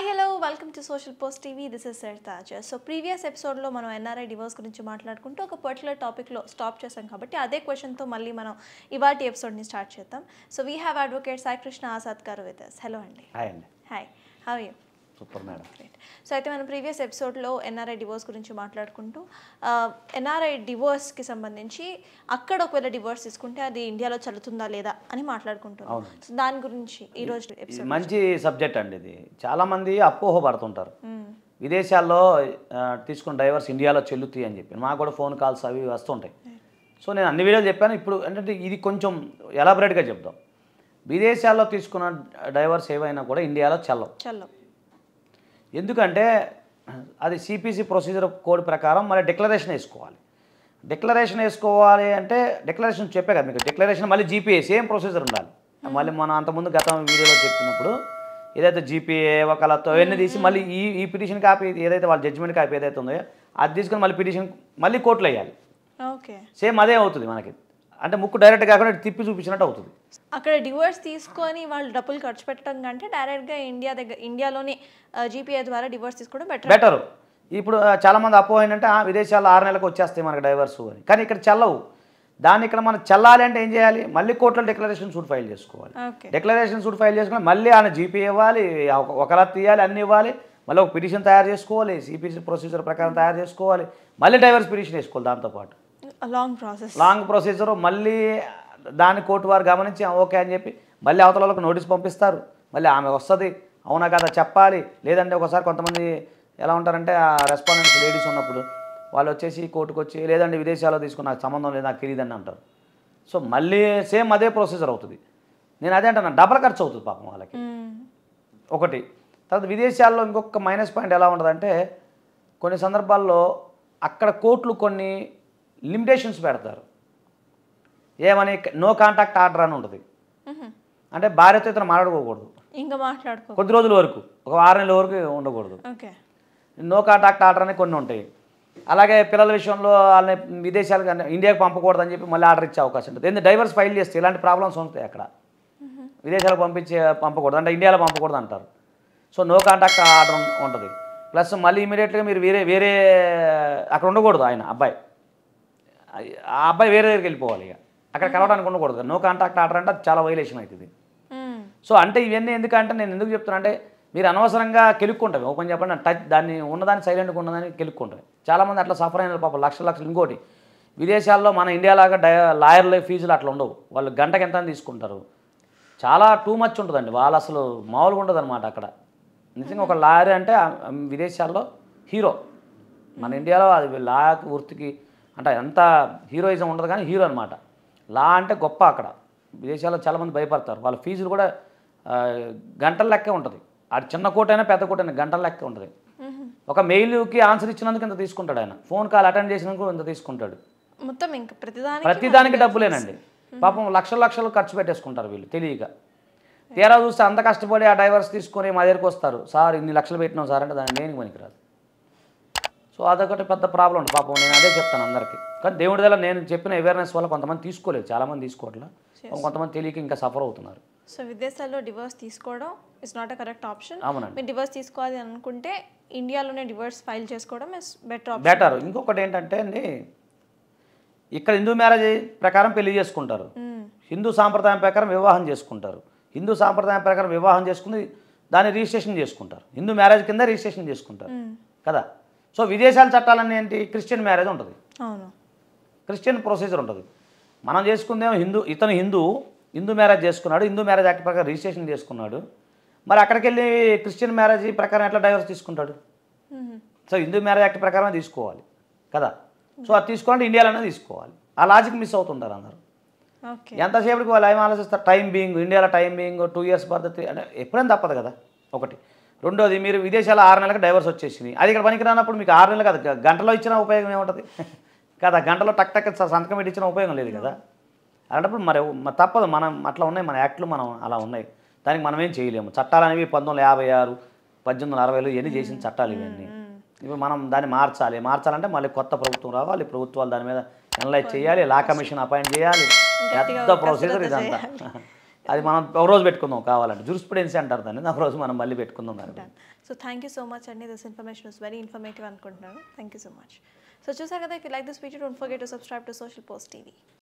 Hi hello welcome to SocialPostTv. This is Sartaj. So previous ఎపిసోడ్లో మనం NRI divorce గురించి మాట్లాడుకుంటూ ఒక పర్టికులర్ టాపిక్లో స్టాప్ చేసాం కాబట్టి అదే క్వశ్చన్తో మళ్ళీ మనం ఇవాటి ఎపిసోడ్ని స్టార్ట్ చేద్దాం. So we have advocate Sai Krishna Azad గారు విత్ us. హలో అండి. హాయ్ అండి. Hi, how are you? Super madam. Great. So అయితే మనం ప్రీవియస్ ఎపిసోడ్లో NRI డివోర్స్ గురించి మాట్లాడుకుంటూ NRI డివోర్స్కి సంబంధించి అక్కడ ఒకవేళ డివోర్స్ తీసుకుంటే అది ఇండియాలో చల్లుతుందా లేదా అని మాట్లాడుకుంటున్నాం. సో దాని గురించి ఈరోజు ఎపిసోడ్ మంచి సబ్జెక్ట్ అండి. ఇది చాలామంది అపోహ పడుతుంటారు, విదేశాల్లో తీసుకున్న డైవర్స్ ఇండియాలో చెల్లుతాయి అని చెప్పి. మాకు కూడా ఫోన్ కాల్స్ అవి వస్తుంటాయి. సో నేను అన్ని వీడియోలు చెప్పాను. ఇప్పుడు ఏంటంటే ఇది కొంచెం ఎలాబరేట్గా చెప్దాం. విదేశాల్లో తీసుకున్న డైవర్స్ ఏవైనా కూడా ఇండియాలో చెల్లవు. ఎందుకంటే అది సిపిసి ప్రొసీజర్ కోడ్ ప్రకారం మళ్ళీ డిక్లరేషన్ వేసుకోవాలి అంటే డిక్లరేషన్ చెప్పే కదా మీకు. డిక్లరేషన్ మళ్ళీ జీపీఏ సేమ్ ప్రొసీజర్ ఉండాలి. మళ్ళీ మనం అంతకుముందు గత వీడియోలో చెప్పినప్పుడు ఏదైతే జీపీఏ ఒకళ్ళతో అవన్నీ తీసి మళ్ళీ ఈ పిటిషన్ కాపీ ఏదైతే వాళ్ళ జడ్జిమెంట్ కాపీ ఏదైతే ఉందో అది తీసుకొని మళ్ళీ పిటిషన్ మళ్ళీ కోర్టులో వేయాలి. ఓకే, సేమ్ అదే అవుతుంది మనకి. అంటే ముక్కు డైరెక్ట్ కాకుండా తిప్పి చూపించినట్టు అవుతుంది. అక్కడ డివోర్స్ తీసుకొని వాళ్ళు డబ్బులు ఖర్చు పెట్టడం కంటే డైరెక్ట్గా ఇండియాలోని జీపీఏ ద్వారా డివోర్స్ తీసుకోవడం బెటర్. ఇప్పుడు చాలామంది అపోహ ఏంటంటే విదేశాల్లో 6 నెలలకు వచ్చేస్తాయి మనకు డైవర్స్ అని. కానీ ఇక్కడ చెల్లవు. దాన్ని ఇక్కడ మనం చెల్లాలి అంటే ఏం చేయాలి? మళ్ళీ కోర్టులో డిక్లరేషన్ సూట్ ఫైల్ చేసుకోవాలి. డిక్లరేషన్ సూట్ ఫైల్ చేసుకుని మళ్ళీ ఆయన జీపీఏ ఇవ్వాలి, ఒకలా తీయాలి, అన్నీ ఇవ్వాలి. మళ్ళీ ఒక పిటిషన్ తయారు చేసుకోవాలి, సిపిసి ప్రొసీజర్ ప్రకారం తయారు చేసుకోవాలి, మళ్ళీ డైవర్స్ పిటిషన్ వేసుకోవాలి. దాంతోపాటు లాంగ్ ప్రొసీజర్. మళ్ళీ దాన్ని కోర్టు వారు గమనించి ఓకే అని చెప్పి మళ్ళీ అవతల వాళ్ళకి నోటీస్ పంపిస్తారు. మళ్ళీ ఆమె వస్తుంది, అవునా కదా చెప్పాలి. లేదంటే ఒకసారి కొంతమంది ఎలా ఉంటారంటే ఆ రెస్పాండెంట్స్ లేడీస్ ఉన్నప్పుడు వాళ్ళు వచ్చేసి కోర్టుకు వచ్చి లేదంటే విదేశాల్లో తీసుకుని నాకు సంబంధం లేదు, నాకు తెలియదని అంటారు. సో మళ్ళీ సేమ్ అదే ప్రొసీజర్ అవుతుంది. నేను అదే అంటున్నాను, డబల్ ఖర్చు అవుతుంది పాపం వాళ్ళకి. ఒకటి. తర్వాత విదేశాల్లో ఇంకొక మైనస్ పాయింట్ ఎలా ఉంటుందంటే కొన్ని సందర్భాల్లో అక్కడ కోర్టులు కొన్ని లిమిటేషన్స్ పెడతారు. ఏమని నో కాంటాక్ట్ ఆర్డర్ అని ఉంటుంది. అంటే భార్యతో ఇతను మాట్లాడుకోకూడదు, ఇంకా కొద్ది రోజుల వరకు, ఒక 6 నెలల వరకు ఉండకూడదు. నో కాంటాక్ట్ ఆర్డర్ అని కొన్ని ఉంటాయి. అలాగే పిల్లల విషయంలో వాళ్ళని విదేశాలకు ఇండియాకి పంపకూడదు అని చెప్పి మళ్ళీ ఆర్డర్ ఇచ్చే అవకాశం ఉంటుంది. ఎందుకంటే డైవర్స్ ఫైల్ చేస్తే ఇలాంటి ప్రాబ్లమ్స్ ఉంటాయి అక్కడ. విదేశాలకు పంపకూడదు అంటే ఇండియాలో పంపకూడదు అంటారు. సో నో కాంటాక్ట్ ఆర్డర్ ఉంటుంది. ప్లస్ మళ్ళీ ఇమీడియట్గా మీరు వేరే అక్కడ ఉండకూడదు. ఆ అబ్బాయి వేరే దగ్గరికి వెళ్ళిపోవాలి. ఇక అక్కడ కలవడానికి ఉండకూడదు. నో కాంటాక్ట్ ఆర్డర్ అంటే అది చాలా వైలేషన్ అవుతుంది. సో అంటే ఇవన్నీ ఎందుకంటే నేను ఎందుకు చెప్తున్నా అంటే మీరు అనవసరంగా కెలుక్కుంటారు. ఓపెన్ చెప్పండి, దాన్ని ఉన్నదాన్ని సైలెంట్గా ఉన్నదాన్ని కెలుక్కుంటారు. చాలామంది అట్లా సఫర్ అయిన పాపం లక్షలు. ఇంకోటి విదేశాల్లో మన ఇండియాలాగా లాయర్ల ఫీజులు అట్లా ఉండవు. వాళ్ళు గంటకి ఎంత తీసుకుంటారు, చాలా టూ మచ్ ఉంటుందండి. వాళ్ళు అసలు మామూలుగా ఉండదు అనమాట అక్కడ. నిజంగా ఒక లాయర్ అంటే విదేశాల్లో హీరో. మన ఇండియాలో అది లా వృత్తికి అంటే ఎంత హీరోయిజం ఉండదు కానీ హీరో అనమాట. లా అంటే గొప్ప. అక్కడ విదేశాల్లో చాలామంది భయపడతారు. వాళ్ళ ఫీజులు కూడా గంటల లెక్కే ఉంటుంది. అది చిన్న కోటైనా పెద్ద కోటైనా గంటల లెక్కే ఉంటుంది. ఒక మెయిల్కి ఆన్సర్ ఇచ్చినందుకు ఇంత తీసుకుంటాడు ఆయన, ఫోన్ కాల్ అటెండ్ చేసినందుకు ఇంత తీసుకుంటాడు. మొత్తం ఇంకా ప్రతిదానికి డబ్బులేనండి. పాపం లక్షలు ఖర్చు పెట్టేసుకుంటారు వీళ్ళు తెలియక. తీరా చూస్తే అంత కష్టపడి ఆ డైవర్స్ తీసుకొని మా దగ్గరికి వస్తారు. సార్ ఇన్ని లక్షలు పెట్టినాం సార్ అంటే దాన్ని దేనికి పనికిరాదు. సో అదొకటి పెద్ద ప్రాబ్లం ఉంది పాపం. నేను అదే చెప్తాను అందరికీ. కానీ దేవుడి వల్ల నేను చెప్పిన అవేర్నెస్ వల్ల కొంతమంది తీసుకోలేదు, చాలామంది తీసుకోవట్లేదు, కొంతమంది తెలియక ఇంకా సఫర్ అవుతున్నారు. సో విదేశాల్లో డివోర్స్ తీసుకోవడం is not a correct option. అవునండి. మీరు డివోర్స్ తీసుకోవాలి అనుకుంటే ఇండియాలోనే డివోర్స్ ఫైల్ చేసుకోవడం ఇస్ బెటర్. ఇంకొకటి ఏంటంటే అండి, ఇక్కడ హిందూ మ్యారేజ్ ప్రకారం పెళ్లి చేసుకుంటారు, హిందూ సాంప్రదాయం ప్రకారం వివాహం చేసుకుంటారు. హిందూ సాంప్రదాయం ప్రకారం వివాహం చేసుకుని దాన్ని రిజిస్ట్రేషన్ చేసుకుంటారు. హిందూ మ్యారేజ్ కింద రిజిస్ట్రేషన్ చేసుకుంటారు కదా. సో విదేశాల చట్టాలన్నీ ఏంటి, క్రిస్టియన్ మ్యారేజ్ ఉంటుంది, క్రిస్టియన్ ప్రొసీజర్ ఉంటుంది. మనం చేసుకుందేమో ఇతను హిందూ మ్యారేజ్ చేసుకున్నాడు, హిందూ మ్యారేజ్ యాక్ట్ ప్రకారం రిజిస్ట్రేషన్ చేసుకున్నాడు. మరి అక్కడికి వెళ్ళి క్రిస్టియన్ మ్యారేజ్ ప్రకారం ఎట్లా డైవర్స్ తీసుకుంటాడు? సో హిందూ మ్యారేజ్ యాక్ట్ ప్రకారమే తీసుకోవాలి కదా. సో అది తీసుకోవాలంటే ఇండియాలోనే తీసుకోవాలి. ఆ లాజిక్ మిస్ అవుతుంటారు అందరు. ఎంతసేపటికి వాళ్ళు ఏం ఆలోచిస్తారు, టైం బీయింగ్ ఇండియాలో టైం బీయింగ్ 2 ఇయర్స్ పద్ధతి అంటే ఎప్పుడైనా తప్పదు కదా ఒకటి. రెండోది, మీరు విదేశాల్లో 6 నెలలకు డైవర్స్ వచ్చేసింది, అది ఇక్కడ పనికి రానప్పుడు మీకు 6 నెలలు కదా, గంటలో ఇచ్చిన ఉపయోగం ఏముంటుంది కదా. గంటలో టక్ సంతకం పెట్టి ఇచ్చిన ఉపయోగం లేదు కదా. అలాంటప్పుడు మరి తప్పదు. మనం అట్లా ఉన్నాయి, మన యాక్ట్లు మనం అలా ఉన్నాయి. దానికి మనం ఏం చేయలేము. చట్టాలు అనేవి 1956, 1860 ఇవన్నీ చేసిన చట్టాలు ఇవన్నీ. ఇప్పుడు మనం దాన్ని మార్చాలంటే మళ్ళీ కొత్త ప్రభుత్వం రావాలి, ప్రభుత్వాలు దాని మీద అనలైజ్ చేయాలి, లా కమిషన్ అపాయింట్ చేయాలి, పెద్ద ప్రొసీజర్ ఇదంతా. అది మనం ఒక రోజు పెట్టుకుందాం కావాలంటే, జూరిస్ప్రుడెన్సీ అంటారు దాన్ని, ఒక రోజు మనం మళ్ళీ పెట్టుకుందాం దాన్ని. So thank you so much అండి, this information is very informative అనుకుంటున్నాను. Thank you so much. So చూసారు కదా, if you like this video don't forget to subscribe to social post TV.